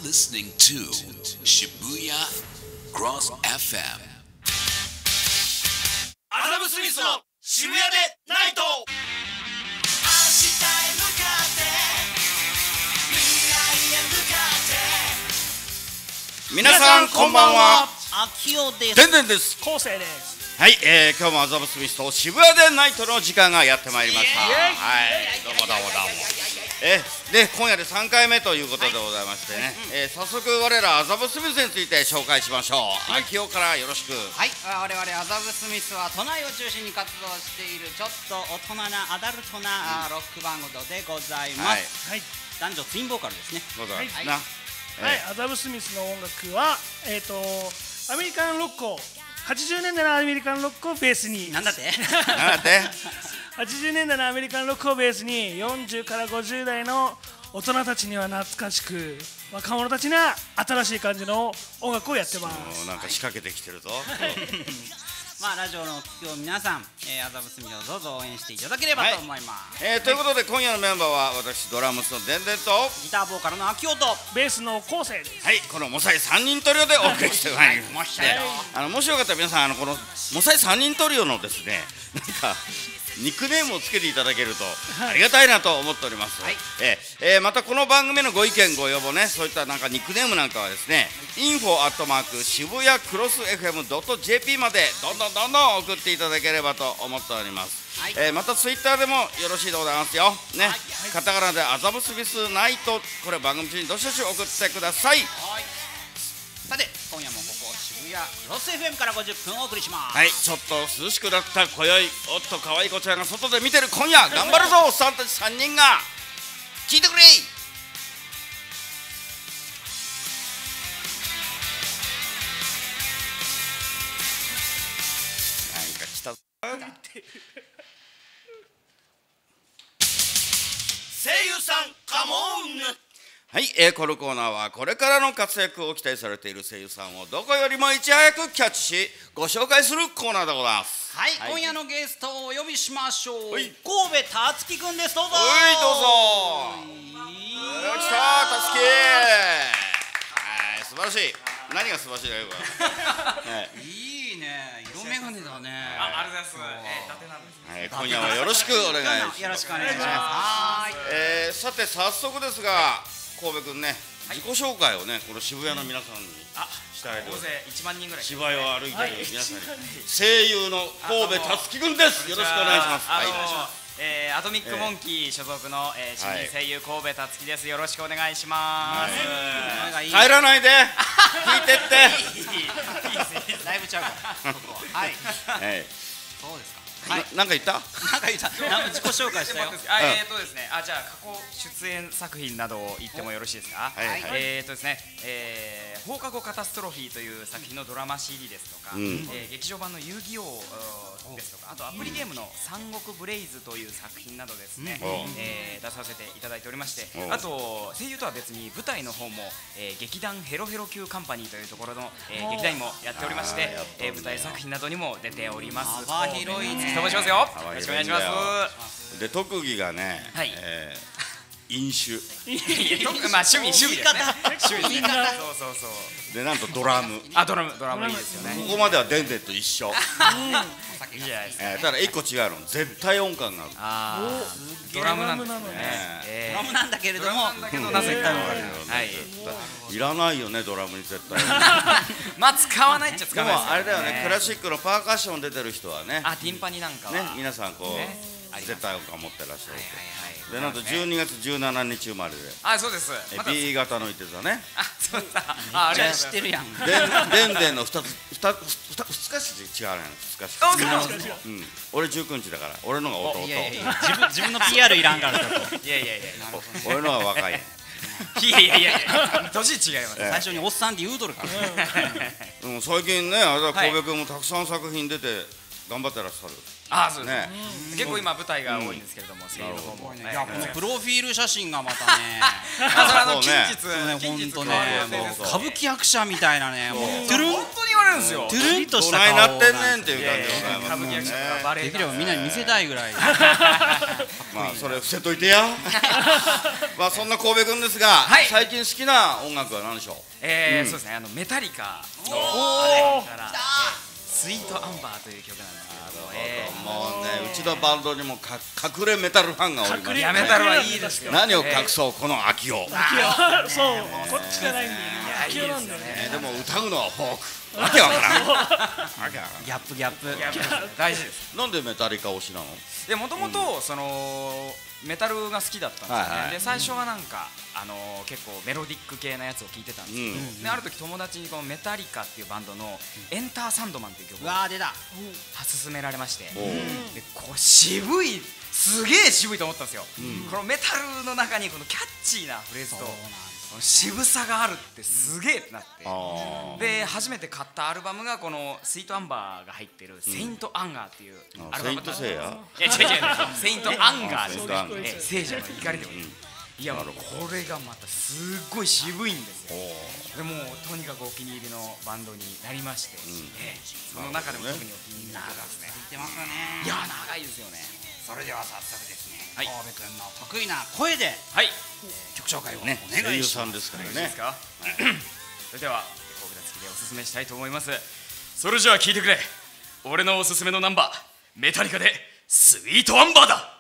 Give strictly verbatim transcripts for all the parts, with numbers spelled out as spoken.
listening to Shibuya Cross エフエムアダム・スミスの渋谷でナイト。明日へ向かって未来へ向かって。 皆さんこんばんは。 秋代です。 てんてんです。 昴生です。 はい、えー、今日もアザムスミスと渋谷でナイトの時間がやってまいりました。はい、どうもどうもどうも。えー、で今夜でさんかいめということでございましてね、えー、早速我らアザムスミスについて紹介しましょう。秋代からよろしく。 はい、我々アザブスミスは都内を中心に活動しているちょっと大人なアダルトな、うん、ロックバンドでございます。はい、男女ツインボーカルですね。 ございますな。 はい、アザブスミスの音楽はえっとアメリカンロックをはちじゅうねんだいのアメリカンロックをベースに。 なんだって？ なんだって？ はちじゅうねんだいのアメリカンロックをベースによんじゅうからごじゅうだいの大人たちには懐かしく、若者たちには新しい感じの音楽をやってます。 なんか仕掛けてきてるぞ。 まあラジオのお聞きの皆さん、えー、アザブスミスをどうぞ応援していただければと思います。 はい、えー、ということで今夜のメンバーは私ドラムスのでんでんとギターボーカルの秋代とベースの昴生です。 はい、このモサイさんにんトリオでお送りしてまいりまして、 はい、 あのもしよかったら皆さんあのこのモサイさんにんトリオのですねなんかニックネームをつけていただけるとありがたいなと思っております。はい、えーえー、またこの番組のご意見ご要望ね、そういったなんかニックネームなんかはですね、インフォアットマーク渋谷クロス エフエムドットジェーピー までどんどんどんどん送っていただければと思っております。はい、えー、またツイッターでもよろしいでございますよね。はい、カタカナでアザブスミスナイト、これ番組中にどしどし送ってください。 はい、さて今夜もここ渋谷クロス エフエム からごじゅっぷんお送りします。 はい、ちょっと涼しくなった今宵、おっと可愛い子ちゃんが外で見てる今夜頑張るぞおっさんたちさんにんが聞いてくれ。なんか来た声優さんカモン。 はい、えー、このコーナーはこれからの活躍を期待されている声優さんをどこよりもいち早くキャッチしご紹介するコーナーでございます。 はい、はい、今夜のゲストをお呼びしましょう。神戸達樹くんです。どうぞ。 はい、どうぞ。来たたつき。はい、素晴らしい。何が素晴らしいだよこれ。はい、 いいね、色眼鏡だね。 あ、ありがとうございます。えー、伊達なんですね。 はい、今夜はよろしくお願いします。 よろしくお願いします。はい。 えー、さて早速ですが神戸くんね、自己紹介をねこの渋谷の皆さんにしてあげてください。 いちまんにんぐらい芝居を歩いている皆さんに、声優の神戸達樹くんです。よろしくお願いします。 あのえー、アトミックモンキー所属の、えー、新人声優神戸達樹です。よろしくお願いします。 はい、帰らないで聞いてってだいぶちゃうからここは。はい、はい、そうですか。 はい、なんか言った？なんか言った。なんか自己紹介したよ。 あ、えーとですね、あ、じゃあ過去出演作品などを言ってもよろしいですか？ はい、 えーとですね、えー、放課後カタストロフィーという作品のドラマ シーディー ですとか、うん、えー、劇場版の遊戯王ですとか、あとアプリゲームの三国ブレイズという作品などですね、うん、えー、出させていただいておりまして、あと声優とは別に舞台の方も、えー、劇団ヘロヘロ級カンパニーというところの、えー、劇団員もやっておりまして、えー、舞台作品などにも出ております。 幅広いね。 と申しますよ。よろしくお願いします。 で特技がね、 はい、 えー、飲酒。 まあ趣味趣味ですね。趣味。そうそうそう。 でなんとドラム。 あ、ドラムドラムいいですよね。 ここまではデンデンと一緒。 いいじゃないですか。 えー、ただ一個違うの、絶対音感がある。 ああ、ドラムなんですね。 ドラムなんだけれども、 だけどなぜか。はい。 いらないよねドラムに絶対。 まあ使わないっちゃ使わないです。 でもあれだよね、クラシックのパーカッション出てる人はね。 あ、ティンパニなんかは。 ね、皆さんこう絶対音感持ってらっしゃる。でなんとじゅうにがつじゅうしちにち生まれで。 あ、そうです。 ビー 型のいて座ね。 あ、そうだ。あ、あれ知ってるやん。 でんでんの二つ二二二日し違うね。二日し。うん。俺じゅうくにちだから俺のが弟。 いやいや自分自分の ピーアール いらんから。いやいやいや。 俺のが若い。 いやいやいや年違います。 最初におっさんって言うとるから。 最近ね、あれだ神戸君もたくさん作品出て頑張ってらっしゃる。 ああ、そうですね。結構今舞台が多いんですけれども、声優の方も。 いや、このプロフィール写真がまたね。 あの近日本当ね、歌舞伎役者みたいなね、もうトゥルン本当に言われるんですよ。 トゥルンとした顔。 どないなってんねんっていう感じでございます。 歌舞伎役者がバレエ。 できればみんなに見せたいぐらい。かっまあそれ伏せといてやまあそんな神戸君ですが、 はい、 最近好きな音楽は何でしょう？ えー、 うん、 そうですね、あのメタリカのおーから、えースイートアンバーという曲なんですけども、えーもうね、うちのバンドにもか隠れメタルファンがおります。 いやメタルはいいですよ。 何を隠そうこの秋を、 秋そうこっちじゃないんだよね。 いやいいですよね。 ね、でも歌うのはフォーク、わけわからんわけわからん。 ギャップギャップいや大事です。 なんでメタリカ推しなの？ でもともとそのメタルが好きだったんですよね、 はいはい、 で最初はなんか、あのー、結構メロディック系なやつを聴いてたんですけど、うん、である時友達にこのメタリカっていうバンドのエンターサンドマンっていう曲をわー出た勧められまして、でこれ渋い、すげえ渋いと思ったんですよ、うん、このメタルの中にこのキャッチーなフレーズと渋さがあるってすげえってなって、うん、で初めて買ったアルバムがこのスイートアンバーが入ってるセイントアンガーっていうアルバムだったんですよ。いや違う違うセイントアンガーです、聖者の怒りでも、いやもうこれがまたすっごい渋いんですよ。でもうとにかくお気に入りのバンドになりまして、うん、えー、その中でも特にお気に入りの曲ですね。 言ってますよね。 いや長いですよね。 それでは早速ですね、 はい、 神戸君の得意な声で、 はい、 曲紹介をおね、 願いします。 声優さんですからね。 それでは神戸付きでおすすめしたいと思います。それじゃあ聴いてくれ。俺のおすすめのナンバー、メタリカでスイートアンバーだ。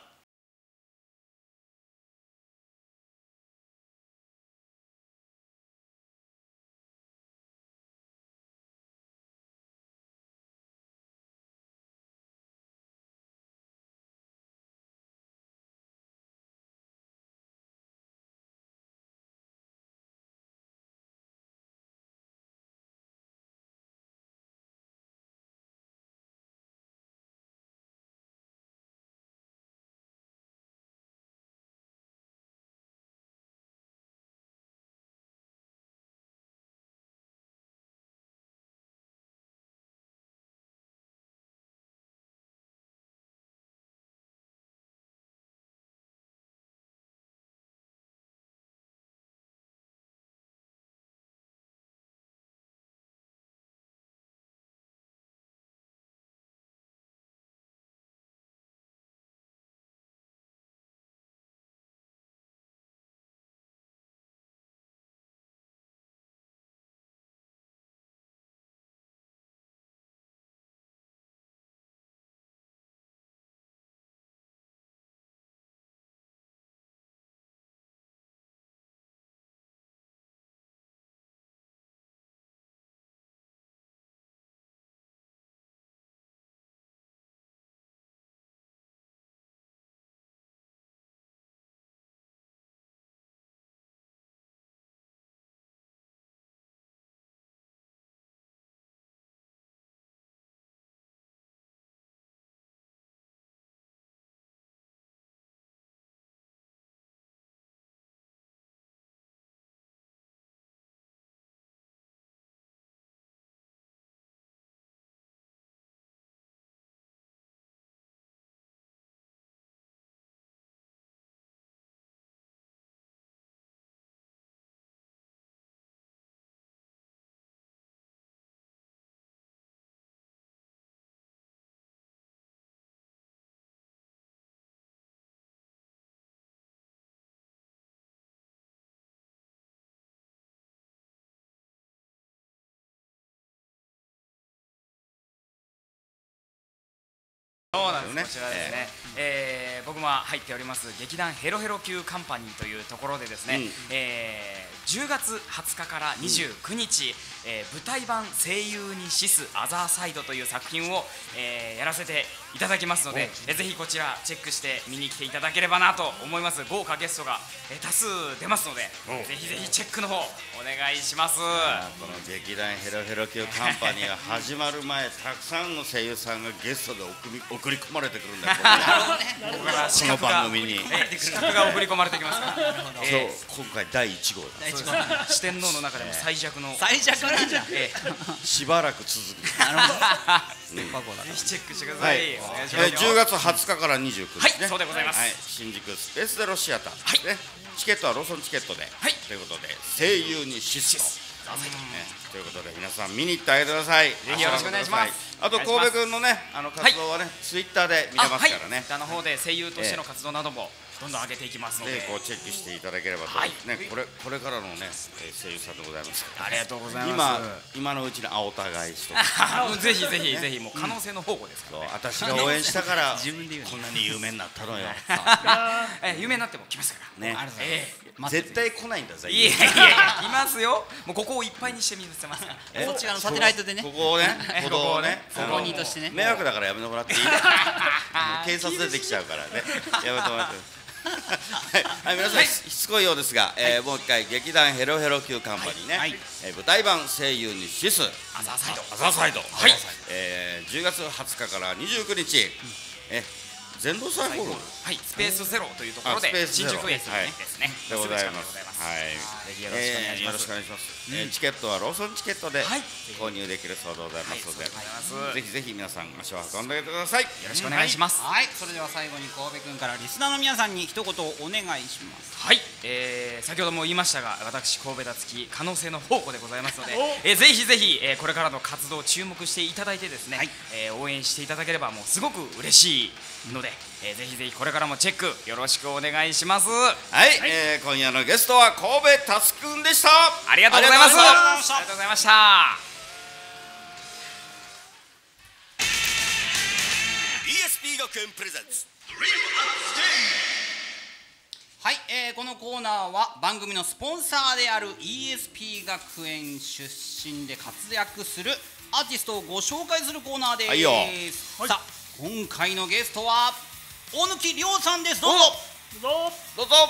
そうなんです、こちらですね、えーえー、僕も入っております劇団ヘロヘロ級カンパニーというところでですね、うん、えー、じゅうがつはつかからにじゅうくにち、うん、えー、舞台版声優に死すアザーサイドという作品を、えー、やらせていただきますので、えー、ぜひこちらチェックして見に来ていただければなと思います。豪華ゲストが、えー、多数出ますので、ぜひぜひチェックの方お願いします。この劇団ヘロヘロ級カンパニーが始まる前、たくさんの声優さんがゲストで送り送り込まれてくるんだよこの番組に資格が送り込まれてきますから、 えー、今回だいいち号だ。 四天王の中でも最弱の最弱なんじゃん、 えー、しばらく続く。 なるほどぜひチェックしてください、はい、お願いしますよ。 じゅうがつはつかからにじゅうくにち、ね、 はい、そうでございます、 はい、新宿スペースゼロシアターですね、はい、チケットはローソンチケットで、 はい、 ということで声優に死すとザーサイドということで皆さん見に行ってあげてください。 ぜひよろしくお願いします。 あと神戸君のねあの活動はねツイッターで見れますからね。 ツイッターの方で声優としての活動などもどんどん上げていきますので、 こうチェックしていただければと思いますね。これこれからのね声優さんでございます。 ありがとうございます。 今今のうちに青田返しとかぜひぜひぜひもう可能性の宝庫ですからね。 私が応援したから自分で言うこんなに有名になったのよ。 え有名になっても来ますからね。絶対来ないんだぜ。 いやいやいや来ますよ。もうここをいっぱいにしてみせますから。 こっち側のサテライトでね、 ここをね歩道をね歩行人としてね、 迷惑だからやめてもらっていい？警察出てきちゃうからねやめてもらって。はい、皆さんしつこいようですが、えー、もう一回劇団ヘロヘロ級カンパニーね、はい、えー、舞台版声優にシスアザーサイドアザーサイド、はい、えー、じゅうがつはつかからにじゅうくにち、うん、え全道サイホール、 はい、スペースゼロというところで新宿駅ですねでございます。 はい、ぜひよろしくお願いします。 えー、チケットはローソンチケットで購入できるそうでございますので、ぜひぜひ皆さん足を運んであげてください。よろしくお願いします。 はい、それでは最後に神戸君からリスナーの皆さんに一言お願いします。 はい、えー、先ほども言いましたが、私神戸達樹可能性の宝庫でございますので、えー、ぜひぜひ、えー、これからの活動を注目していただいてですね、はい、えー、応援していただければもうすごく嬉しいので、えー、ぜひぜひこれからもチェックよろしくお願いします。はい、 はい、えー、今夜のゲストは神戸達樹くんでした。 ありがとうございます。ありがとうございました。 イーエスピー 学園プレゼンツ。 はい、えー、このコーナーは番組のスポンサーである イーエスピー 学園出身で活躍するアーティストをご紹介するコーナーです。はいよ、はい、さあ今回のゲストは大貫亮さんです。どうぞどうぞどうぞ。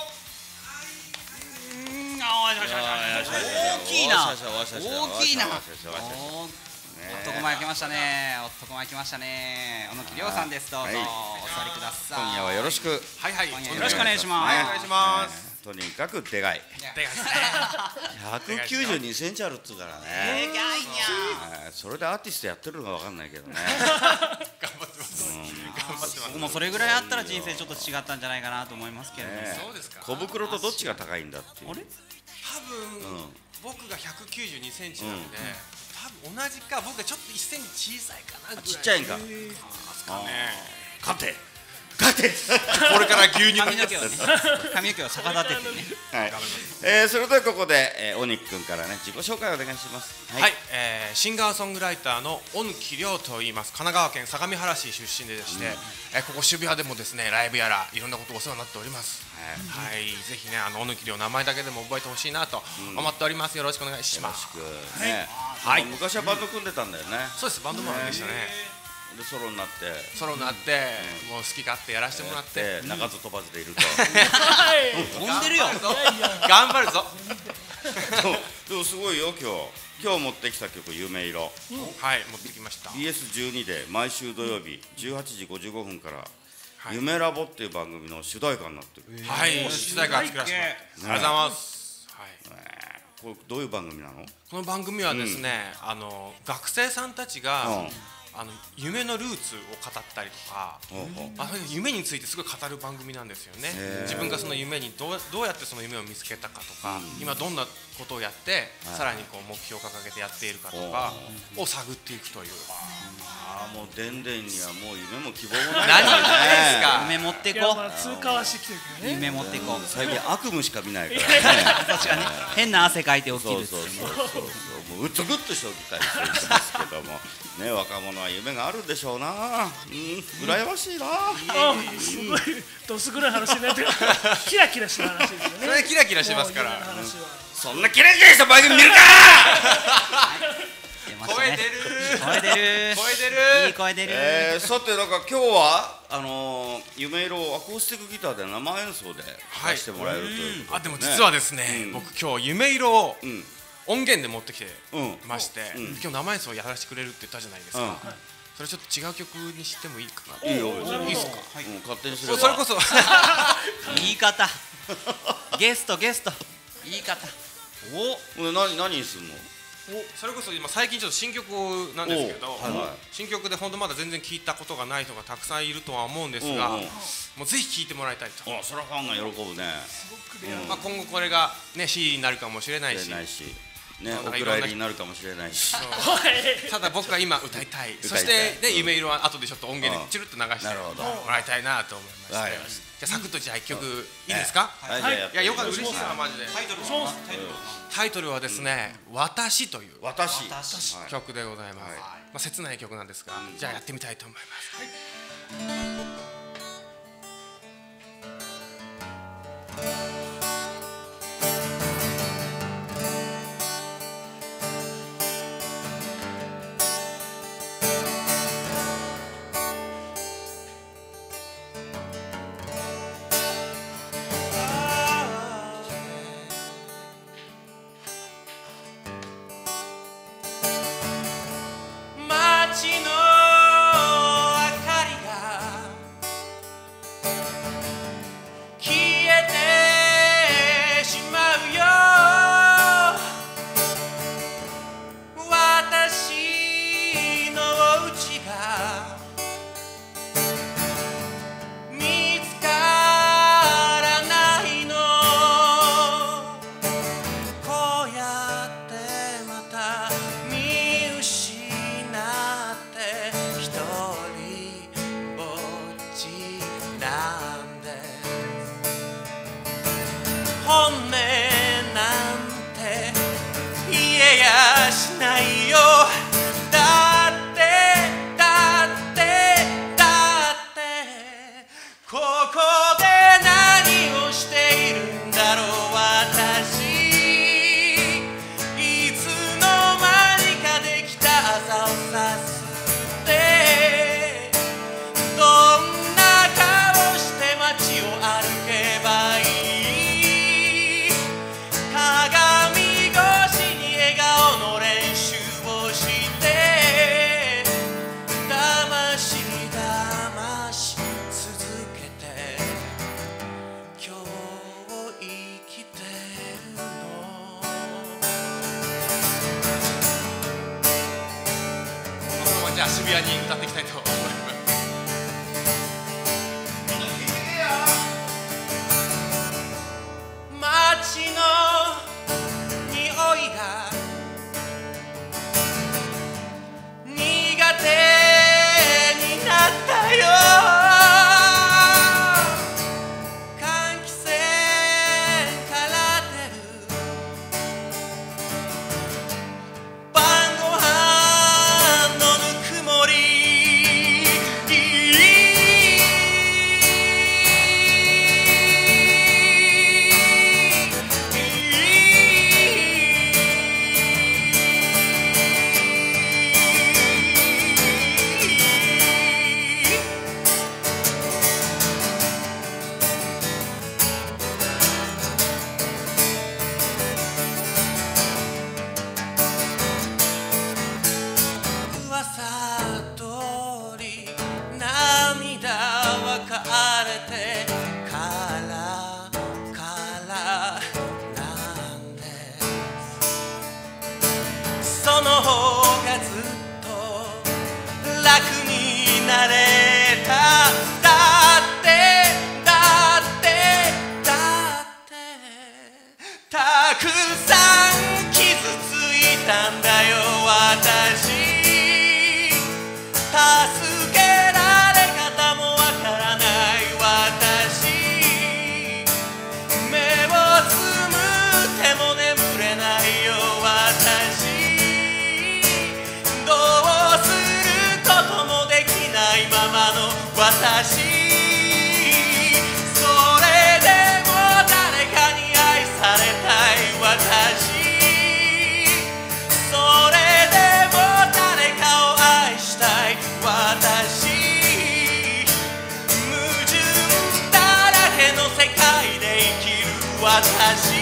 大きいな大きいな男前来ましたね。男前来ましたね。小野木亮さんです。どうぞお座りください。 今夜はよろしく。 はいはい、よろしくお願いします。 お願いします。 とにかくでかい。 でかいですね。 ひゃくきゅうじゅうにセンチあるっつうからね。 でかいにゃ。 それでアーティストやってるのかわかんないけどね。 頑張ってます。頑張ってます。 もうそれぐらいあったら人生ちょっと違ったんじゃないかなと思いますけれども。 そうですか。 小袋とどっちが高いんだっていう。 多分僕がひゃくきゅうじゅうにセンチなので。多分同じか、僕がちょっといっセンチ小さいかなぐらい。 ちっちゃいんか。勝て勝て。 これから牛乳髪の毛をね、髪の毛を逆立ててね。 はい。えー、それではここで、えー、おにくんからね自己紹介をお願いします。 はい、はい、えー、シンガーソングライターの小貫亮と言います。神奈川県相模原市出身ででして、うん、えー、ここ渋谷でもですねライブやらいろんなことお世話になっております。はい、はい、ぜひねあの小貫亮名前だけでも覚えてほしいなと思っております。よろしくお願いします。 よろしくね。はい。昔はバンド組んでたんだよね。 そうです、バンドマンでしたね。 でソロになってソロになって、うん、もう好き勝手やらせてもらって、 鳴かず飛ばずでいると飛んでるよ頑張るぞでもすごいよ今日今日持ってきた曲夢色、 うん、はい持ってきました。 ビーエスじゅうに で毎週土曜日じゅうはちじごじゅうごふんから「夢ラボ」っていう番組の主題歌になってる。 はい、主題歌作らせてもらってありがとうございます。はい、 これどういう番組なの？ この番組はですね、あの学生さんたちがあの夢のルーツを語ったりとか、あ夢についてすごい語る番組なんですよね。自分がその夢にどうどうやってその夢を見つけたかとか、今どんなことをやってさらにこう目標を掲げてやっているかとかを探っていくという。 ああもうでんでんにはもう夢も希望もないからね。 何ですか。夢持ってこう。通過はしてきてるけどね。 夢持ってこう。 最近悪夢しか見ないからね。 確かに変な汗かいて起きる。 そうそうそうそう。もううつぐっとして起きたりしてますけどもね、若者は夢があるでしょうな。うん、羨ましいな。 すごいどす黒い話になってる。キラキラした話ですよね。 それキラキラしてますから。 そんなキラキラした番組見るか。 声出る声出る声出るいい声出る。 えー、さてなんか今日はあのー、夢色をアコースティックギターで生演奏で聴かせてもらえるということで、ね。 あでも実はですね、うん、僕今日夢色を音源で持ってきてまして、うんうん、今日生演奏やらせてくれるって言ったじゃないですか。うん、それちょっと違う曲にしてもいいかな。 いいよ。 いいですか。 はい、もう勝手にすれば。 それこそ言い方ゲストゲスト言い方。 おお何何にすんの。 それこそ今最近ちょっと新曲なんですけど、はいはい、新曲で本当まだ全然聴いたことがない人がたくさんいるとは思うんですが、もうぜひ聴いてもらいたいと。 あ、それはファンが喜ぶね。 まあ今後これがね シーディー になるかもしれないし、 ね、お蔵入りになるかもしれないし。 ただ僕は今歌いたい。そしてね、夢色は後でちょっと音源でチルッと流してもらいたいなと思いまして。じゃあサクッとじゃあ一曲いいですか？ はい。 いやよかった、嬉しいなマジで。 タイトルはタイトルはですね、私という私曲でございます。まあ切ない曲なんですが、じゃあやってみたいと思います。渋谷に歌っていきたいと思います。街の匂いが苦手になったよ。換気扇から出る晩ご飯のぬくもり、その方がずっと楽になれた。だってだってだってたくさん傷ついたんだよ私。助けられ方もわからない私。目をつむっても眠れないよ私。ままの私。それでも誰かに愛されたい私。それでも誰かを愛したい私。矛盾だらけの世界で生きる私。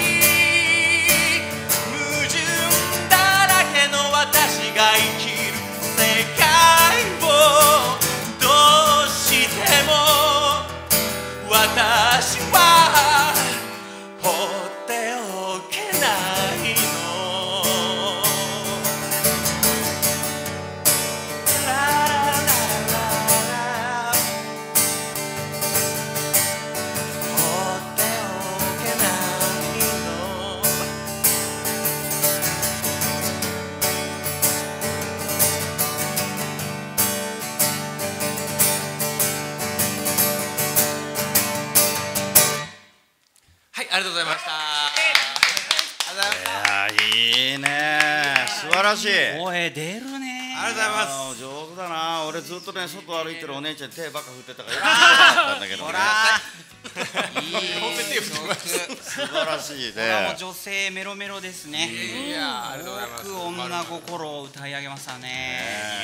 矛盾だらけの私が生きる世界をどうしてもざいました。 いやいいね、素晴らしい。 声出るね。 ありがとうございます。 上手だな。俺ずっとね外歩いてるお姉ちゃんに手ばっか振ってたからよかったんだけどね。 ほらいい曲、素晴らしいこれはもうね。 女性メロメロですね。 いやありがとうございます。 よく女心を歌い上げましたね。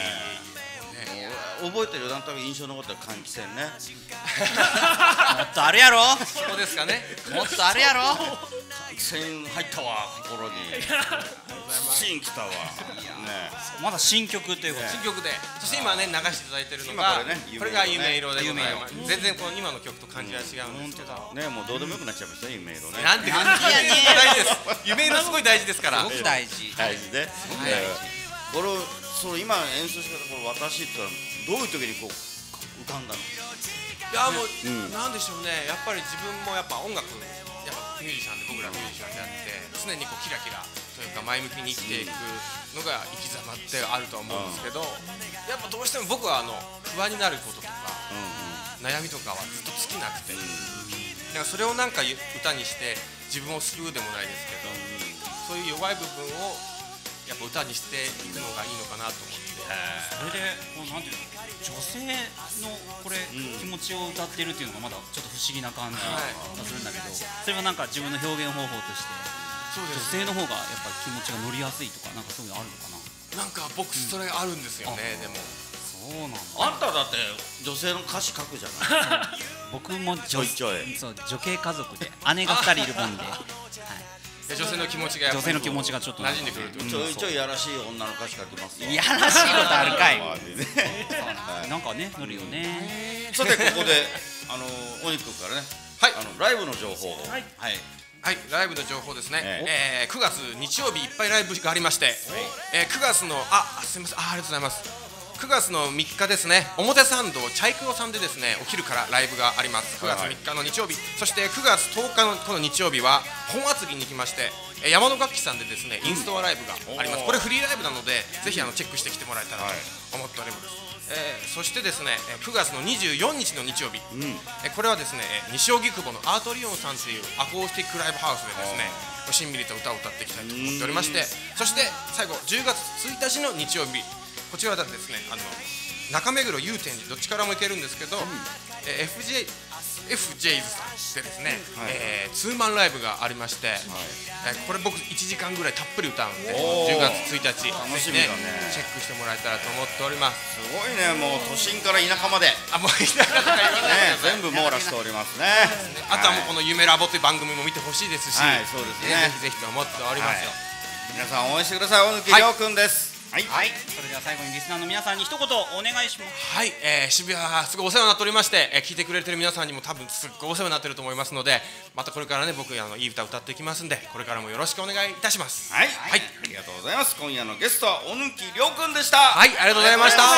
覚えてるよ、なんとなく印象残った換気扇ね。 もっとあるやろ。 そうですかね。 もっとあるやろ。 換気扇入ったわ心に。シーン来たわ。ね。 まだ新曲ということで。 新曲で、そして今ね流していただいてるのが、これが夢色でございます。全然この今の曲と感じは違うんですけど。 ね、もうどうでもよくなっちゃいましたね、夢色ね。 なんで大事です。夢色すごい大事ですから。 すごく大事。 大事で。これそう今演奏したこの私ってのはどういう時にこう浮かんだの？ いやもうなんでしょうね。やっぱり自分もやっぱ音楽やっぱミュージシャンで僕らミュージシャンであって常にこうキラキラというか前向きに生きていくのが生き様ってあるとは思うんですけど、やっぱどうしても僕はあの不安になることとか悩みとかはずっと尽きなくて、だからそれをなんか歌にして自分を救うでもないですけど、そういう弱い部分をやっぱ歌にしていくのがいいのかなと思って。 それでこうなんていうの、女性のこれ気持ちを歌ってるっていうのがまだちょっと不思議な感じがするんだけど、それはなんか自分の表現方法として女性の方がやっぱり気持ちが乗りやすいとかなんかそういうのあるのかな。 なんか僕それあるんですよね。でもそうなんだ。 あんただって女性の歌詞書くじゃない。 僕もちょいちょいそう女系家族で姉がふたりいるもんで、 女性の気持ちが女性の気持ちがちょっと馴染んでくる。 ちょいちょいやらしい女の歌詞書きますわ。 いやらしいことあるかい。 はいなんかね乗るよね。 さてここであのお肉からね、 はいあのライブの情報を。 はいはい。 はい、ライブの情報ですね、 ええー、くがつ日曜日いっぱいライブがありまして、えー、くがつのあすみません あ, ありがとうございますくがつのみっかですね、表参道チャイクロさんでですねお昼からライブがあります。くがつみっかの日曜日、そしてくがつとおかのこの日曜日は本厚木に行きまして、えー、山野楽器さんでですねインストアライブがあります。これフリーライブなのでぜひあのチェックしてきてもらえたらと思っております。えー、そしてですねくがつのにじゅうよっかの日曜日、うん、えー、これはですね西荻窪のアートリオンさんというアコースティックライブハウスでですねしんみりと歌を歌っていきたいと思っておりまして、そして最後じゅうがつついたちの日曜日、こちらはですねあの中目黒祐天寺どっちからも行けるんですけど、うん、えー、エフジェイエフジェイズさんでですね、はい、えー、ツーマンライブがありまして、はい、えー、これ僕いちじかんぐらいたっぷり歌うんでじゅうがつついたち楽しみだね、チェックしてもらえたらと思っております。 すごいね、もう都心から田舎まで、 あ、もう田舎とか言わないで全部網羅しておりますね。 あとはもうこの夢ラボという番組も見てほしいですし、 はい、そうですね、 ぜひぜひと思っておりますよ。 皆さん応援してください。大貫亮君です。 はい、はい、それでは最後にリスナーの皆さんに一言お願いします。 はい、えー、渋谷すごいお世話になっておりまして、えー、聞いてくれてる皆さんにも多分すっごいお世話になってると思いますので、またこれからね僕あのいい歌歌っていきますんで、これからもよろしくお願いいたします。 はい、はい、ありがとうございます。今夜のゲストは大貫亮君でした。 はい、ありがとうございました。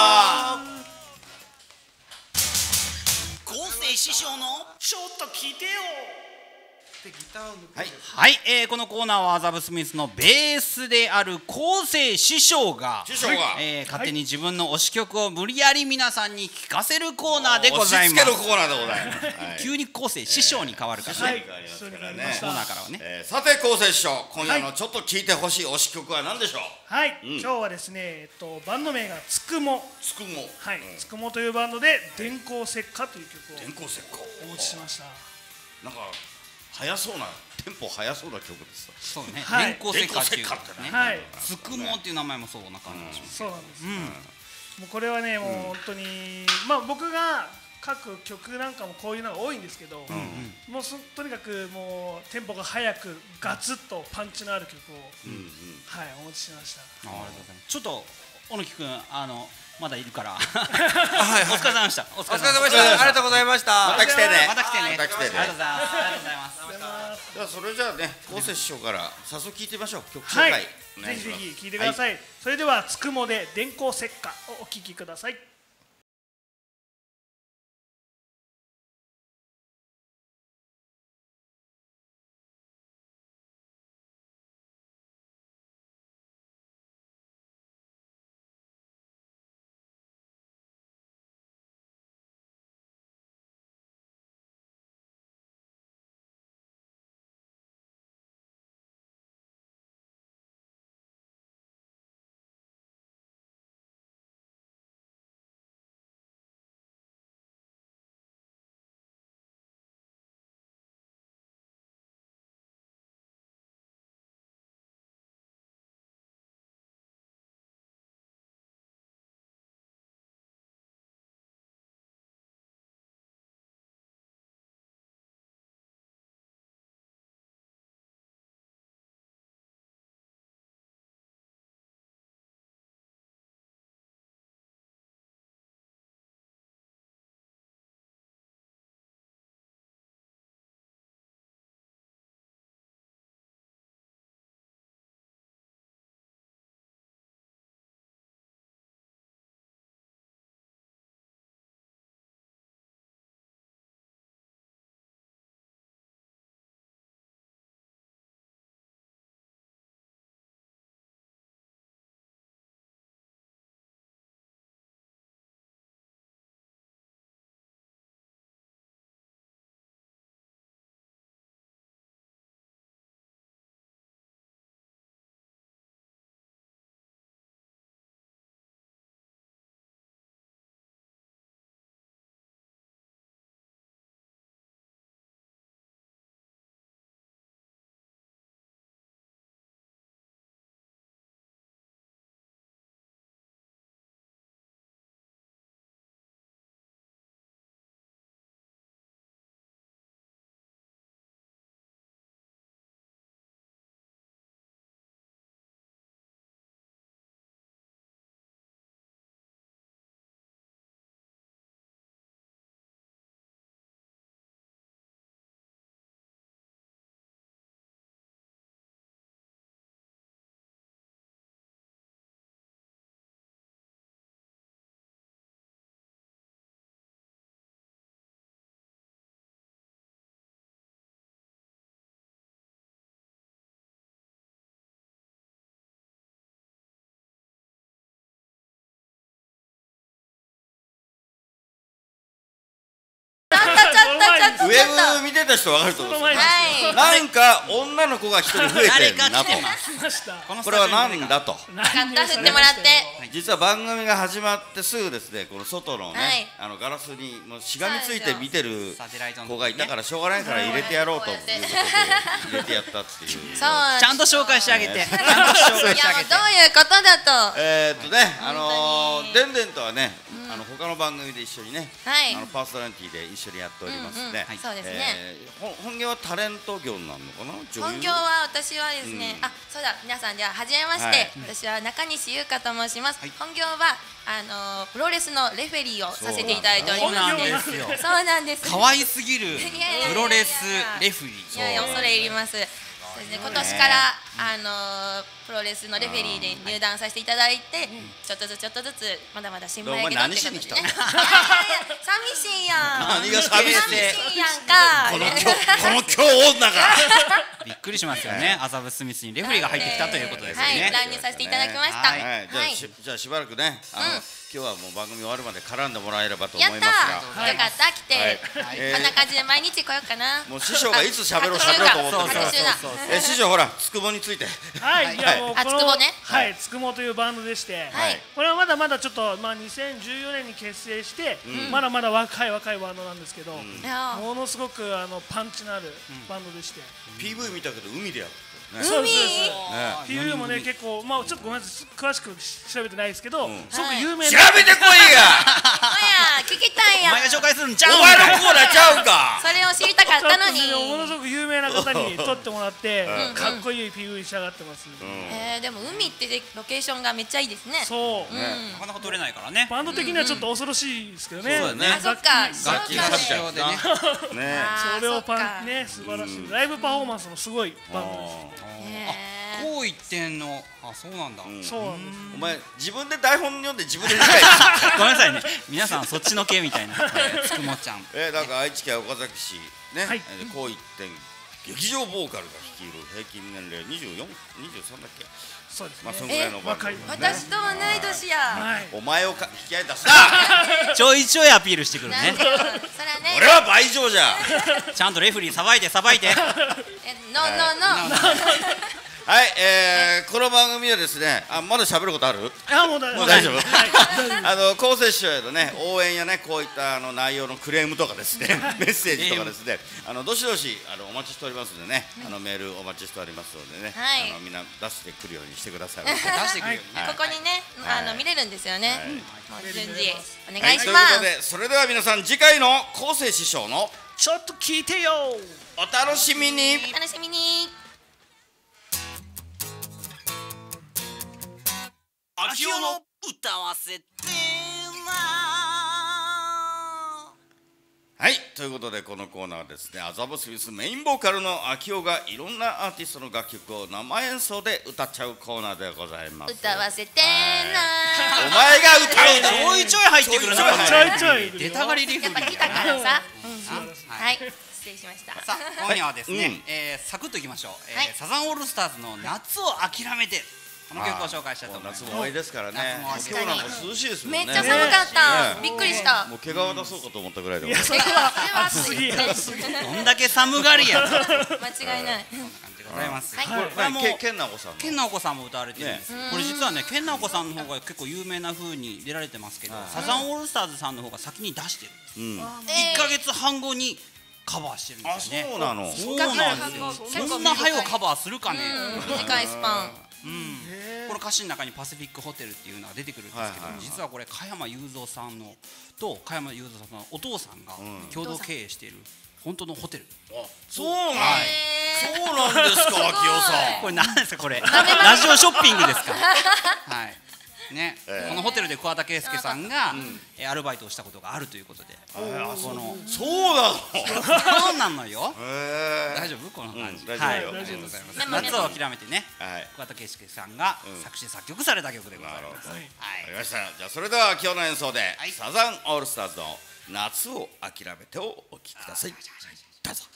昴生師匠のちょっと聞いてよ。 はい、はい、えー、このコーナーは麻布スミスのベースである昴生師匠が師匠が、 えー、勝手に自分の推し曲を無理やり皆さんに聴かせるコーナーでございます。 押し付けるコーナーでございます、はい、 急に昴生師匠に変わるからね、 はい、 コーナーからはね、 えー、さて昴生師匠、今夜のちょっと聴いてほしい推し曲は何でしょう。 はい、うん、今日はですね、えっと、バンド名がつくもつくも、 はい、つくもというバンドで電光石火という曲を電光石火お持ちしました。 なんか速そうなテンポ速そうな曲です。 そうね、 はい、 電光石火っていうね、 はい、 つくもっていう名前もそうな感じがします。 そうなんです、うん、もうこれはね、もう本当に、まあ僕が書く曲なんかもこういうのが多いんですけど、うんうん、もうそとにかくもうテンポが速くガツッとパンチのある曲を、うんうん、はい、お持ちしました。 ありがとうございます。ちょっと小野木君、あのまだいるからお疲れ様でした。お疲れ様でした。ありがとうございました。 また来てね。 また来てね。 また来てね。 ありがとうございます。ありがとうございます。 じゃあそれじゃあね、昴生師匠から早速聞いてみましょう。曲紹介、 はい、ぜひぜひ聞いてください、はい、それではつくもで電光石火をお聴きください。 レブ見てた人わかると思うんですよ。なんか女の子が一人増えてるなと。これはなんだと。 分かった振ってもらって。 実は番組が始まってすぐですね、この外のね、あのガラスにもうしがみついて見てる子がいたからしょうがないから入れてやろうということで入れてやったっていう。 ちゃんと紹介してあげて。 いやもうどういうことだと。 えっとね、あのでんでんとはね、あの他の番組で一緒にね、あのパーソナリティで一緒にやっておりますね。 そうですね。 本業はタレント業なのかな？ 本業は私はですね、あ、そうだ、皆さんじゃあ初めまして、私は中西優香と申します。本業はあのプロレスのレフェリーをさせていただいております。そうなんです。 可愛すぎるプロレスレフェリー。 いやいや、恐れ入ります。今年からあのプロレスのレフェリーで入団させていただいて、ちょっとずつちょっとずつまだまだ新米上げだってことでね。寂しいやん。 何が寂しいやんか。 このこの京女が。 びっくりしますよね。麻布スミスにレフェリーが入ってきたということですよね。 はい、乱入させていただきました。 じゃあしばらくね、あの今日はもう番組終わるまで絡んでもらえればと思いますが。 よかった来て。こんな感じで毎日来ようかな。 もう師匠がいつ喋ろう喋ろうと思ってるから。え師匠ほらつくもについて。 はい、いやもうこのね、 はい、つくもというバンドでして、これはまだまだちょっとまあにせんじゅうよねんに結成してまだまだ若い若いバンドなんですけど、ものすごくあのパンチのあるバンドでして。 ピーブイ 見たけど海でやる。 そうです。ピーブイ もね結構まあちょっとごめんなさい詳しく調べてないですけど、すごく有名な。 調べてこいや。 聞きたいや。 お前が紹介するんちゃう。 お前のコーナーちゃうか。 それを知りたかったのに。 ものすごく有名な方に撮ってもらってかっこいい ピーブイ 仕上がってます。 えでも海ってロケーションがめっちゃいいですね。 そう。 なかなか撮れないからね。 バンド的にはちょっと恐ろしいですけどね。 そうだね。 あそっか。 楽器発祥でね。 ね。それをパンね素晴らしいライブパフォーマンスもすごいバンドです。 こう言ってんの。あ、そうなんだ。 そうなんです。 お前自分で台本読んで自分で理解。 ごめんなさいね。皆さんそっちの系みたいな。つくもちゃん。 え、なんか愛知県岡崎市ね。こう言って劇場ボーカルが率いる平均年齢にじゅうよん、にじゅうさんだっけ。 そうですね。 まあそのぐらいの若い。 私と同い年や。 お前を引き合い出すな。 ちょいちょいアピールしてくるね。 俺は倍以上じゃ。 ちゃんとレフェリーさばいてさばいて。 ノーノーノー。 はい、えー、この番組はですね、あ、まだ喋ることある？ あ、もう大丈夫。 あの、昴生師匠へのね、応援やね、こういったあの内容のクレームとかですね、メッセージとかですね、あのどしどしあのお待ちしておりますのでね、あのメールお待ちしておりますのでね、あのみんな出してくるようにしてください。出してくるように。 ここにね、あの見れるんですよね。順次お願いします。 ということで、それでは皆さん次回の昴生師匠のちょっと聞いてよ。 お楽しみに。 お楽しみに。 秋代の歌わせてな。 はい、ということでこのコーナーはですね、麻布スミスメインボーカルの秋代がいろんなアーティストの楽曲を生演奏で歌っちゃうコーナーでございます。 歌わせてな。 お前が歌うの。 ちょいちょい入ってくるな。 ちょいちょい。 出たがりリフやっぱ来たからさ。はい、失礼しました。 さあ今夜はですね、サクッといきましょう。サザンオールスターズの夏を諦めて。この曲を紹介したいと思います。 夏も終わりですからね。今日なんか涼しいですもんね。 めっちゃ寒かった。びっくりした。 もう毛皮出そうかと思ったぐらいで。 いやそれは暑すぎ暑すぎ。 どんだけ寒がりや。 間違いない。 こんな感じでございます。 これも健直子さん。 健直子さんも歌われてるんです。これ実はね、健直子さんの方が結構有名な風に出られてますけど、サザンオールスターズさんの方が先に出してるんです。いっかげつはん後にカバーしてるんですよね。 そうなの。 そうなんですよ。そんな早をカバーするかね。 短いスパン。 うん、これ歌詞の中にパシフィックホテルっていうのが出てくるんですけど、実はこれ加山雄三さんのと加山雄三さんのお父さんが共同経営している本当のホテル。 そうなんそうなんですか、秋代さん。 これ何ですかこれ。ラジオショッピングですか。はい。ね、このホテルで桑田佳祐さんがアルバイトをしたことがあるということで、このそうなの。 そうなのよ。大丈夫この感じ。 大丈夫よ。 ありがとうございます。夏を諦めてね、桑田佳祐さんが作詞作曲された曲でございます。はい。わかりました。じゃあそれでは今日の演奏でサザンオールスターズの夏を諦めてをお聴きください。どうぞ。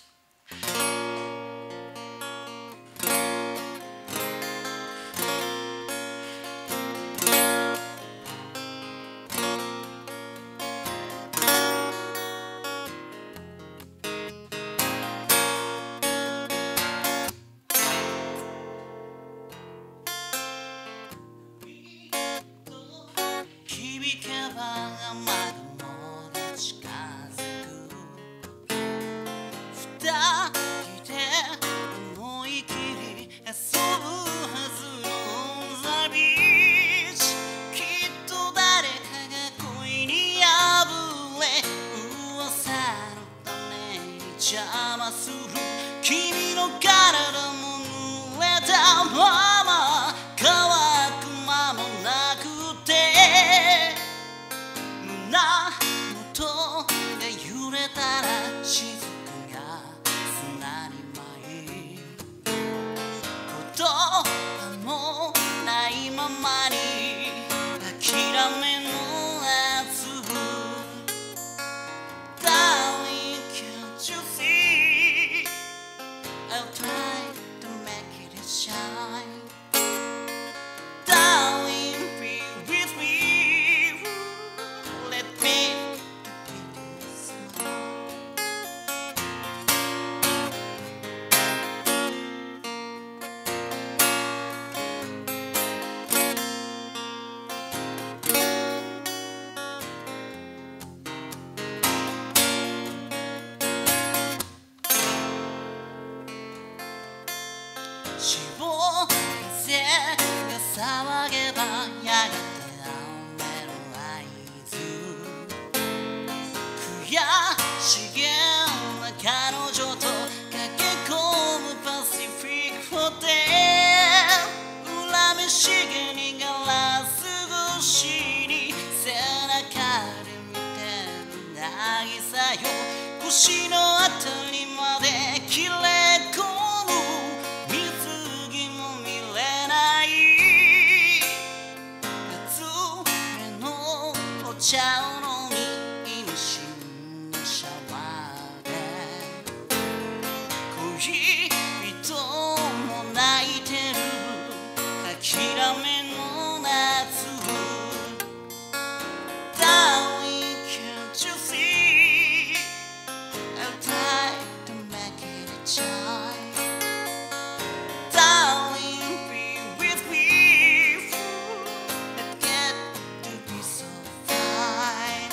潮風が騒げばやがて雨の合図悔しげな彼女と駆け込むパシフィックホテル恨めしげにガラス越しに背中で見てる渚よ腰のあたりまで切れ込む水着も見れない夏目のお茶を飲み意味深なシャワーで恋人も泣いてる諦めの夏 Darling can't you see I'll try to make it a child Darling be with me Let's get to be so fine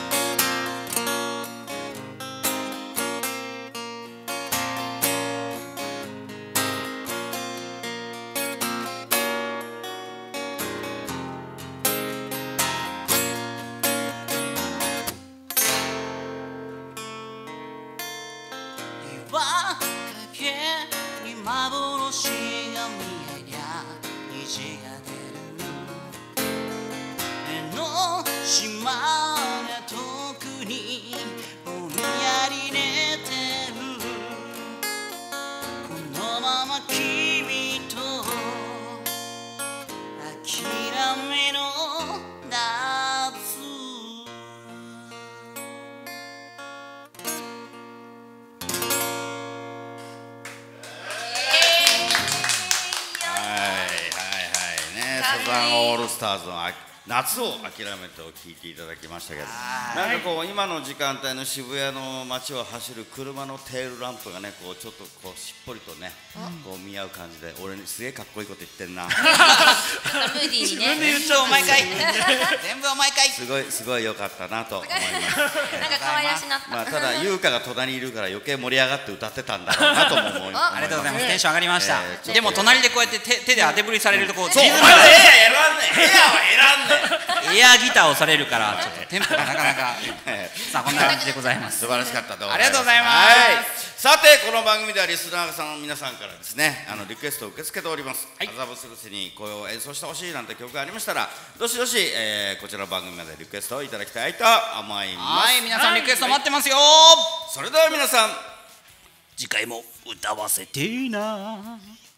岩陰に幻が見えりゃ虹が出る江の島が遠くにぼんやり寝てるこのまま君と諦めの夏サザンオールスターズのあ夏を諦めてを聞いていただきましたけど、なんかこう今の時間帯の渋谷の街を走る車のテールランプがね、こうちょっとこうしっぽりとね、こう見合う感じで、俺にすげえかっこいいこと言ってんな。 ムーディーにね。 全部お前かい。全部お前かい。 すごいすごい良かったなと思います。 なんか可愛らしなった。 まあただ優香が隣にいるから余計盛り上がって歌ってたんだろうなとも思います。 ありがとうございます。テンション上がりました。 えーでも隣でこうやって手手で当て振りされるとこう。 そう。お前はエア選んねえ。エアは選んねえ。 エアギターをされるからちょっとテンポがなかなかさあこんな感じでございます。 素晴らしかったと思います。 ありがとうございます。 はいさてこの番組ではリスナーさんの皆さんからですね、あのリクエストを受け付けております。 はい、 麻布すぐすにこれを演奏してほしいなんて曲がありましたら、どしどし、えー、こちらの番組までリクエストをいただきたいと思います。 はい、皆さんリクエスト待ってますよ。 それでは皆さん次回も歌わせてーな。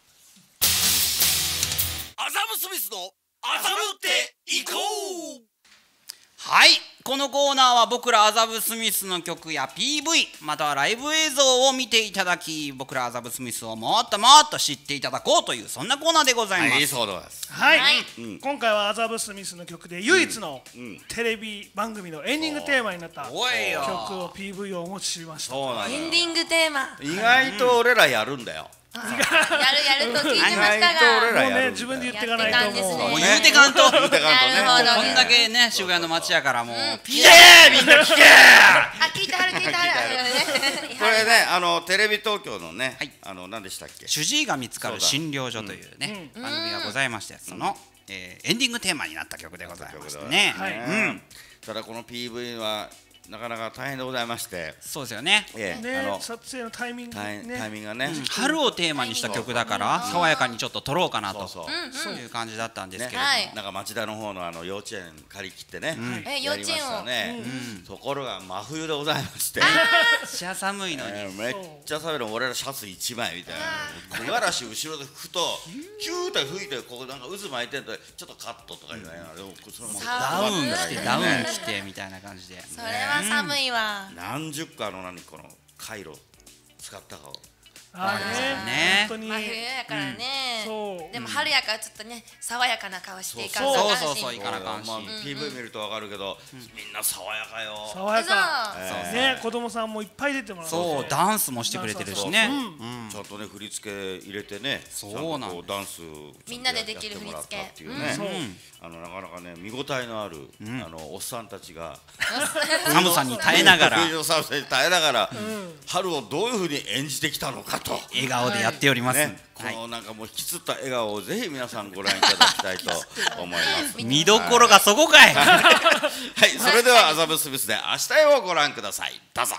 麻布スミスの麻布っていこう。 はい、このコーナーは僕ら麻布スミスの曲や ピーブイ またはライブ映像を見ていただき、僕ら麻布スミスをもっともっと知っていただこうというそんなコーナーでございます。 はい、そうです。 はい、 はいうん、今回は麻布スミスの曲で唯一のテレビ番組のエンディングテーマになった曲おいよを ピーブイ をお持ちしました。 そうなんだ。 エンディングテーマ。 意外と俺らやるんだよ。 やるやると聞いてました意外と俺が。 らやるんだよ。 もうね自分で言っていかないともう。 もう言うてかんと言うてかんとね。 なるほどこんだけね渋谷の街やからもう聞けみんな聞け。 あ、聞いてはる聞いてはる。 これね、あのテレビ東京のね、 はいあの何でしたっけ？ 主治医が見つかる診療所というね番組がございましてそのえーエンディングテーマになった曲でございますね。 はいうん。ただこの ピーブイ はなかなか大変でございまして、 そうですよね。 ええ、あねの撮影のタイミングタイね。 タイミングがね、 春をテーマにした曲だから爽やかにちょっと撮ろうかなとそうそういう感じだったんですねけれども、 はいなんか町田の方のあの幼稚園借り切ってね、 えやりましたね。ところが真冬でございまして、 めっちゃ寒いのにえーめっちゃ寒いの、俺らシャツ一枚みたいな、木枯らし後ろで吹くとキューって吹いてこうなんか渦巻いてるとちょっとカットとか言われながら、でもそのままダウン着てダウンね着てみたいな感じでそれは寒いわ。 何十かの何この回路使ったかを。 あーねね本当に真冬やからね。 そうでも春やからちょっとね爽やかな顔していかんそうとあかんし。 そうそういかなあかんしまあ ピーブイ 見るとわかるけど、みんな爽やかよ。 爽やか。 そうね子供さんもいっぱい出てもらって。 そうダンスもしてくれてるしね。 ちゃんとね振り付け入れてね、 そうなんですちゃんとこうダンスみんなでできる振り付けやってもらったっていうね、あのなかなかね見応えのあるあのおっさんたちが寒さに耐えながら冬の寒さに耐えながら春をどういうふうに演じてきたのかっと笑顔でやっております、 ね、このなんかもう引きつった笑顔をぜひ皆さんご覧いただきたいと思います見どころがそこかいはい、それでは麻布スミスで明日へをご覧ください。どうぞ。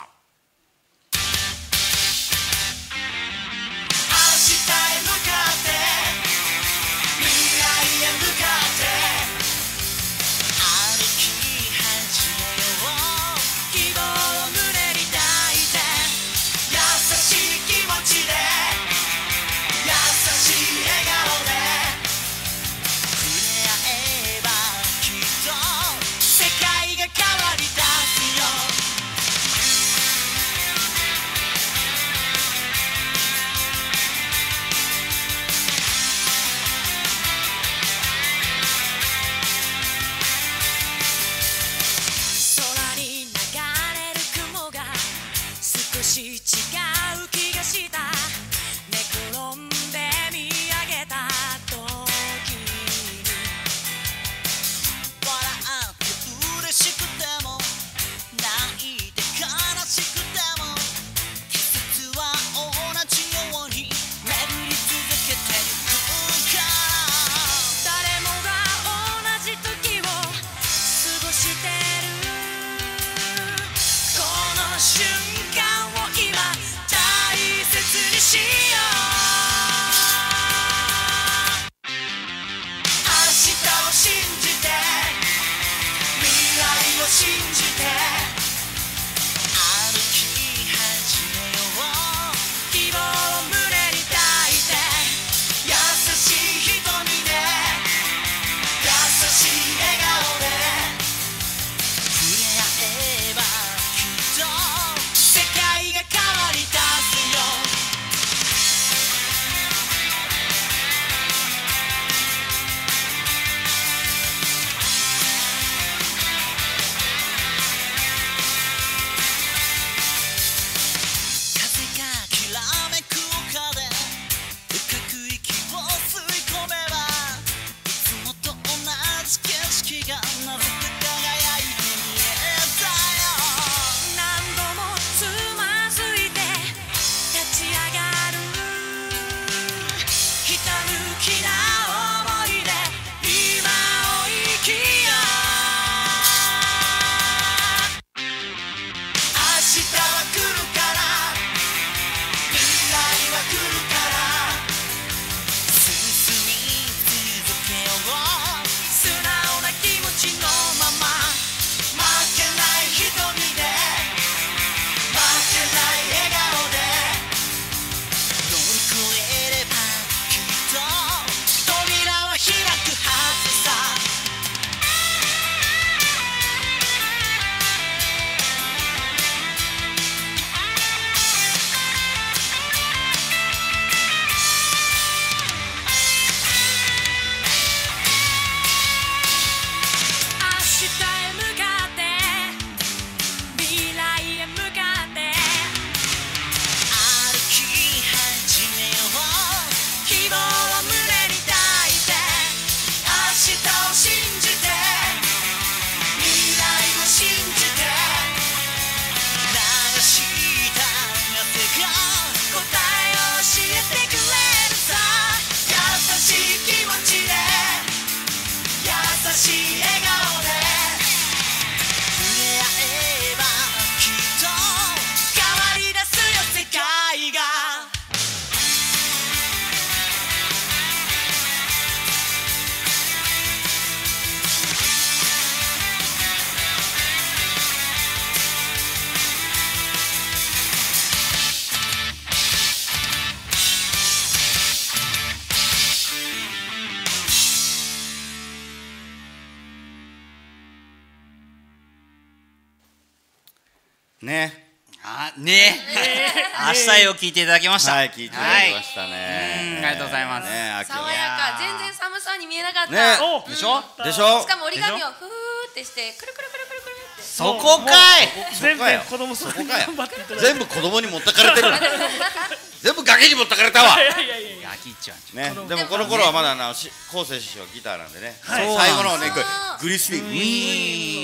ね、 あ、ね、明日へを聞いていただきました。 はい、聞いていただきましたね。 ありがとうございます。 爽やか、全然寒そうに見えなかった。 ね、でしょ、でしょ。 しかも折り紙をふーってしてくるくるくるくるくるって。 そこかい。 全部子供さんに頑張っていただいて。 全部子供に持ってかれてる。全部崖に持ってかれたわ。 いやいやいや。 ガキちゃん。 ね、でもこの頃はまだあの昴生師匠ギターなんでね。最後のね、グリスリー。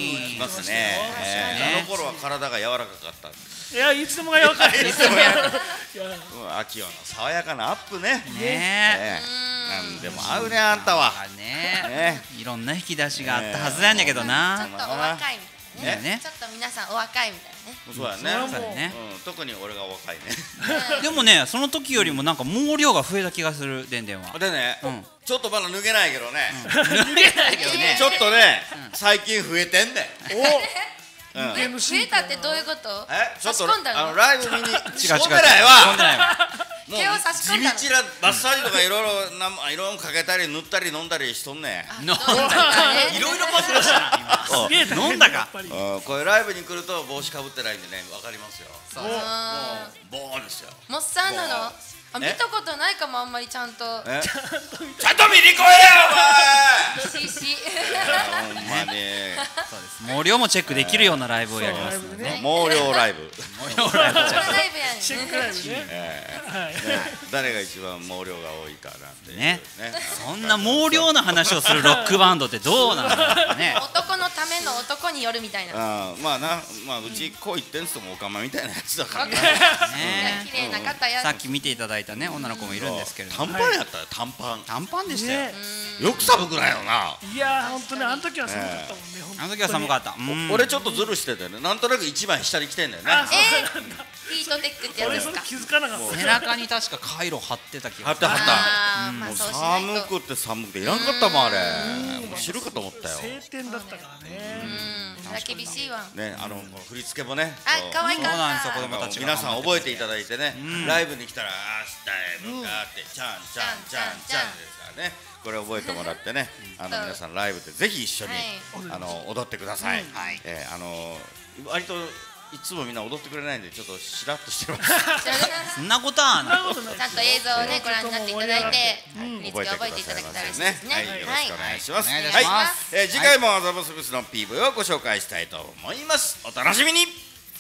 ますね。あの頃は体が柔らかかった。 いや、いつでもが柔らかいです。 アキオの爽やかなアップね。 ねなんでも合うね、あんたは。 ね、いろんな引き出しがあったはずなんやけどな。 ちょっとお若いみたいなね。 ね、 ちょっと皆さんお若いみたいなね。 そうやね。特に俺がお若いね。 でもね、その時よりもなんか毛量が増えた気がする、でんでんは。 でね、ちょっとまだ抜けないけどね。 脱げないけどね。 ちょっとね、最近増えてんねん。 増えたってどういうこと？ え、ちょっと差し込んだの？ あのライブ見に仕込んで違う違うないわ。 仕込んでないわ。 もう毛を差し込んだの地道なマッサージとかいろいろな色々かけたり塗ったり飲んだりしとんねん。 飲んだいろいろバズらしたな今。飲んだか。 これライブに来ると帽子かぶってないんでね、わかりますよ。 そう。 もうボーですよ。 モッサンなの？あ、見たことないかも、あんまりちゃんと。 え、ちゃんと見に来いよおしし。 前。ほんまに。 そうです。毛量もチェックできるようなライブをやりますのでね。 毛量ライブ。 毛量ライブ。 ライブやね。 チェックライブね。 誰が一番毛量が多いかなんてね。そんな毛量な話をするロックバンドってどうなんだろうね。 男のための男によるみたいな。 あ、まあな、まあうちこう言ってんすともおかまみたいなやつだからね。 綺麗な方や。 さっき見ていただいたね、女の子もいるんですけれども。 短パンやったよ、短パン。 短パンでしたよ。 よく寒くないよな。 いや、本当にあの時は寒かったもんね。 あの時は寒かった。 俺ちょっとズルしててね、なんとなく一番下に来てんだよね。 え、ヒートテックってやつですか？ 気づかなかった。 背中に確かカイロ貼ってた気がする。 貼って貼った。寒くて寒くていらんかったもんあれ。もう知るかと思ったよ。 晴天だったからね。 厳しいわ。 ね、あの振り付けもね。 あ、可愛かった。 そうなんですよ、子供たちが。 皆さん覚えていただいてね、ライブに来たらあしたいむかってちゃんちゃんちゃんちゃんですからね。これ覚えてもらってね、あの皆さんライブでぜひ一緒にあの踊ってください。え、あの割といつもみんな踊ってくれないんでちょっとしらっとしてます。 そんなことはない。 ちゃんと映像をねご覧になっていただいて、振り付け覚えていただけたら嬉しいですね。 はい、よろしくお願いします。 お願いします。 はい、次回もアザブスミスの ピーブイ をご紹介したいと思います。お楽しみに。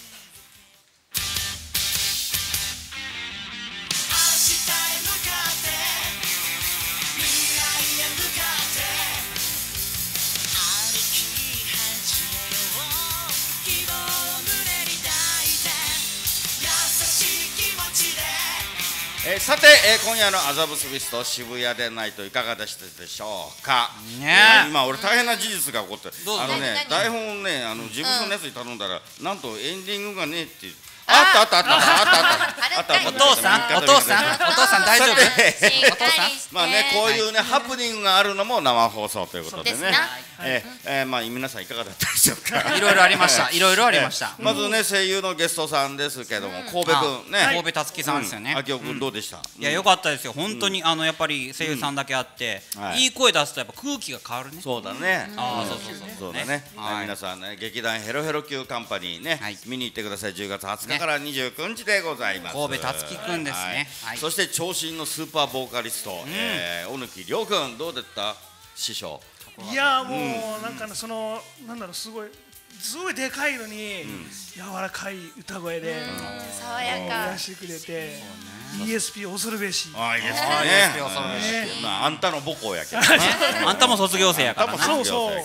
えー、さて、えー、今夜の麻布スミスと渋谷でないといかがでしたでしょうか。ねえー、今俺大変な事実が起こって、あのね台本をねあの自分のやつに頼んだら、うん、なんとエンディングがねえっていう。あったあったあったあったあったあった。 お父さんお父さんお父さん大丈夫？お父さん。 まあね、こういうねハプニングがあるのも生放送ということでね。ええ、まあ皆さんいかがだったでしょうか。 いろいろありました。いろいろありました。 まずね声優のゲストさんですけども、神戸君ね。 神戸たつきさんですよね。 あきお君どうでした？ いや良かったですよ。本当にあのやっぱり声優さんだけあっていい声出すとやっぱ空気が変わるね。 そうだね。 ああそうそうそう。 そうだね。皆さんね劇団ヘロヘロ級カンパニーね見に行ってください。じゅうがつはつかからにじゅうくにちでございます。 神戸たつきくんですね。 そして長身のスーパーボーカリスト小貫亮君どうだった師匠？ いやもうなんかねそのなんだろうすごいすごいでかいのに柔らかい歌声で爽やかやしてくれて イーエスピー 恐るべし。 ああ イーエスピー ね。あんたの母校やけどな。 あんたも卒業生やからな。 そうそう。ね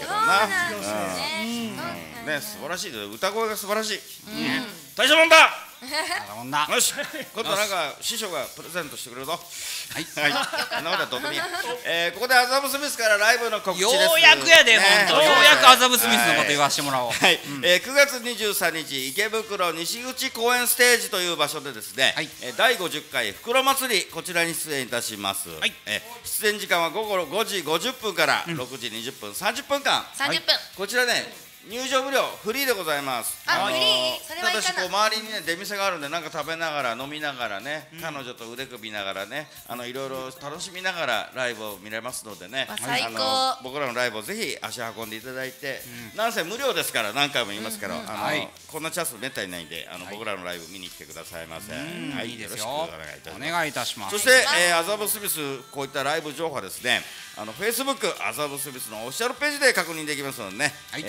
素晴らしい歌声が素晴らしい。大したもんだ。よし、今度なんか師匠がプレゼントしてくれるぞ。はい、はい、そんなことはどうでもいい。えー、ここでアザブスミスからライブの告知です。 ようやくやで、本当。ようやくアザブスミスのこと言わしてもらおう。 はい、えー、くがつにじゅうさんにち池袋西口公園ステージという場所でですね、はい、だいごじゅっかい袋祭りこちらに出演いたします。はい、えー、出演時間は午後ごじごじゅっぷんからろくじにじゅっぷん、さんじゅっぷんかん。 さんじゅっぷん。 こちらね。入場無料フリーでございます。 あ、フリー。それはいいかな。 ただしこう周りにね出店があるんでなんか食べながら飲みながらね、彼女と腕組みながらねあのいろいろ楽しみながらライブを見れますのでね、 最高。 あの僕らのライブをぜひ足運んでいただいて、なんせ無料ですから何回も言いますけど、あのこんなチャンスめったにないんであの僕らのライブ見に来てくださいませ。はい、よろしくお願いいたします。そしてアザブスミスこういったライブ情報はですね、あのフェイスブックアザブスミスのオフィシャルページで確認できますのでね、ライブ情報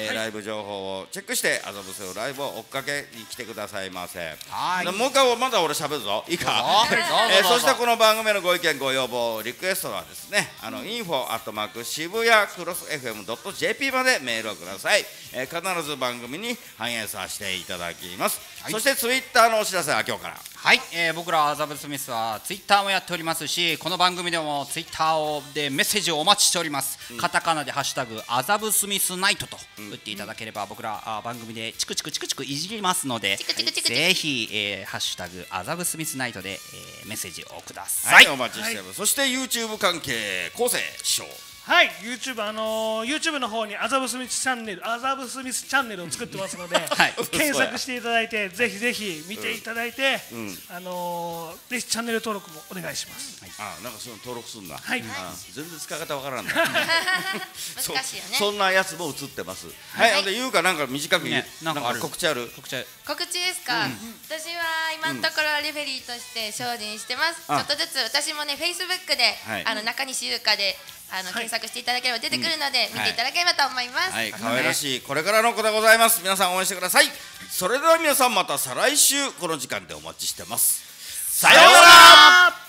情報をチェックして麻布セオライブを追っかけに来てくださいませ。 はいでもう一回まだ俺喋るぞ。いいか。 どうぞえーどうぞそしてこの番組のご意見ご要望リクエストはですね、あの、インフォアットマーク渋谷クロス エフエムドットジェーピー までメールをください。えー必ず番組に反映させていただきます。 はいそしてツイッターのお知らせは今日から。 はい、えー、僕ら麻布スミスはツイッターもやっておりますし、この番組でもツイッターでメッセージをお待ちしております、うん、カタカナでハッシュタグ麻布スミスナイトと打っていただければ、うん、僕らあ番組でチクチクチクチクいじりますので、ぜひ、えー、ハッシュタグ麻布スミスナイトで、えー、メッセージをください。 はい、お待ちしております、はい、そして YouTube 関係昴生師匠、 はい、YouTube、あのー、YouTube の方に麻布スミスチャンネル、麻布スミスチャンネルを作ってますので、はい、検索していただいて、ぜひぜひ見ていただいて、うん、あのー、ぜひチャンネル登録もお願いします。 はい、あ、なんかその登録すんだ。 はい。 あ、全然使い方わからんね。 難しいよね。 そんなやつも映ってます。はい、はい、で、言うかなんか短く言う、ね、なんか告知ある。 告知。 告知ですか。うん、私は今のところレフェリーとして精進してます。うん、ちょっとずつ私もね、Facebook で、はい、あの中西優香で。あの検索していただければ出てくるので、見ていただければと思います。 はい、可愛らしいこれからの子でございます。皆さん応援してください。それでは皆さんまた再来週この時間でお待ちしてます。さようなら。